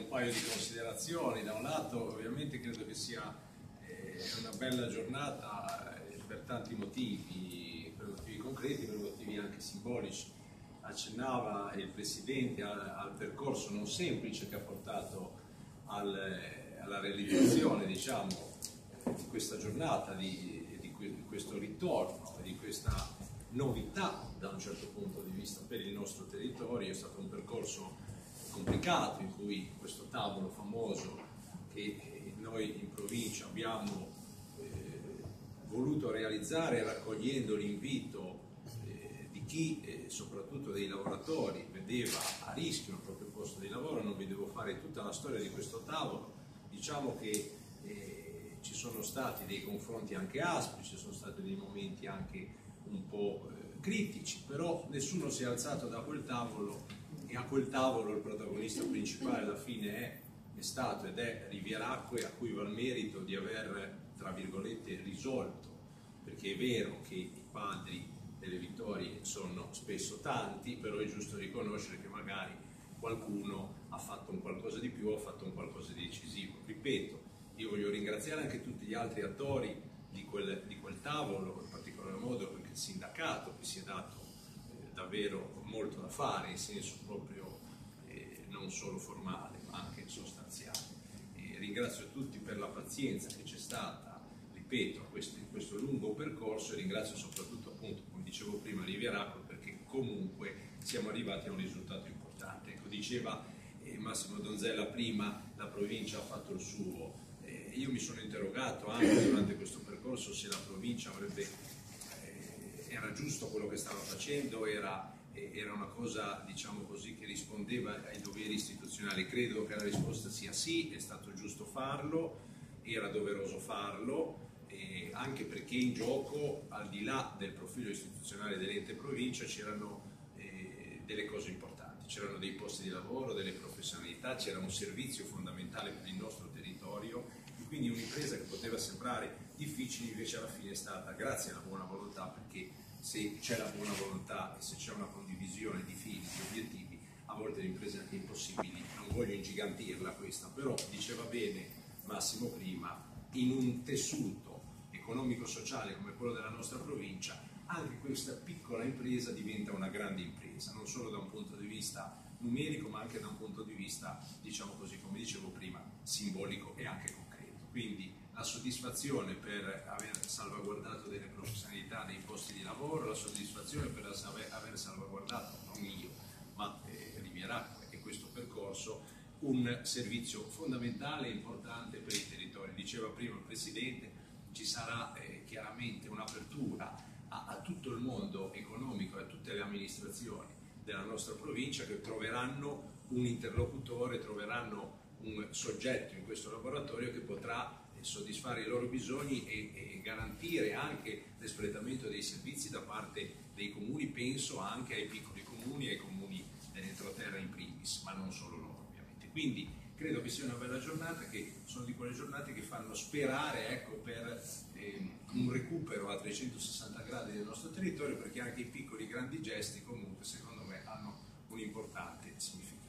un paio di considerazioni. Da un lato ovviamente credo che sia una bella giornata per tanti motivi, per motivi concreti, per motivi anche simbolici. Accennava il Presidente al percorso non semplice che ha portato alla realizzazione, diciamo, di questa giornata, di questo ritorno, di questa novità da un certo punto di vista per il nostro territorio. È stato un percorso complicato in cui questo tavolo famoso che noi in provincia abbiamo voluto realizzare, raccogliendo l'invito di chi, soprattutto dei lavoratori, vedeva a rischio il proprio posto di lavoro. Non vi devo fare tutta la storia di questo tavolo. Diciamo che ci sono stati dei confronti anche aspri, ci sono stati dei momenti anche un po' critici, però nessuno si è alzato da quel tavolo, e a quel tavolo il protagonista principale alla fine è stato ed è Rivieracque, a cui va il merito di aver, tra virgolette, risolto, perché è vero che i padri delle vittorie sono spesso tanti, però è giusto riconoscere che magari qualcuno ha fatto un qualcosa di più, ha fatto un qualcosa di decisivo. Ripeto, io voglio ringraziare anche tutti gli altri attori di quel tavolo, in particolar modo perché il sindacato che si è dato davvero molto da fare, in senso proprio non solo formale ma anche sostanziale. Ringrazio tutti per la pazienza che c'è stata, ripeto, in questo lungo percorso, e ringrazio soprattutto, appunto, come dicevo prima, Rivieracque, perché comunque siamo arrivati a un risultato importante. Ecco, diceva Massimo Donzella prima, la provincia ha fatto il suo. Io mi sono interrogato anche durante questo percorso se la provincia era giusto quello che stava facendo, era una cosa, diciamo così, che rispondeva ai doveri istituzionali. Credo che la risposta sia sì, è stato giusto farlo, era doveroso farlo, anche perché in gioco, al di là del profilo istituzionale dell'ente provincia, c'erano delle cose importanti, c'erano dei posti di lavoro, delle professionalità, c'era un servizio fondamentale per il nostro territorio. Quindi un'impresa che poteva sembrare difficile invece alla fine è stata, grazie alla buona volontà, perché se c'è la buona volontà e se c'è una condivisione di fini, di obiettivi, a volte l'impresa è anche impossibile. Non voglio ingigantirla questa, però diceva bene Massimo prima, in un tessuto economico-sociale come quello della nostra provincia, anche questa piccola impresa diventa una grande impresa, non solo da un punto di vista numerico ma anche da un punto di vista, diciamo così, come dicevo prima, simbolico e anche concreto. Quindi la soddisfazione per aver salvaguardato delle professionalità, dei posti di lavoro, la soddisfazione per aver salvaguardato, non io, ma Rivieracque e questo percorso, un servizio fondamentale e importante per i territori. Diceva prima il Presidente, ci sarà chiaramente un'apertura a tutto il mondo economico e a tutte le amministrazioni della nostra provincia, che troveranno un interlocutore, troveranno un soggetto in questo laboratorio che potrà soddisfare i loro bisogni e garantire anche l'espletamento dei servizi da parte dei comuni. Penso anche ai piccoli comuni, ai comuni dell'entroterra in primis, ma non solo loro ovviamente. Quindi credo che sia una bella giornata, che sono di quelle giornate che fanno sperare, ecco, per un recupero a 360 gradi del nostro territorio, perché anche i piccoli grandi gesti comunque secondo me hanno un importante significato.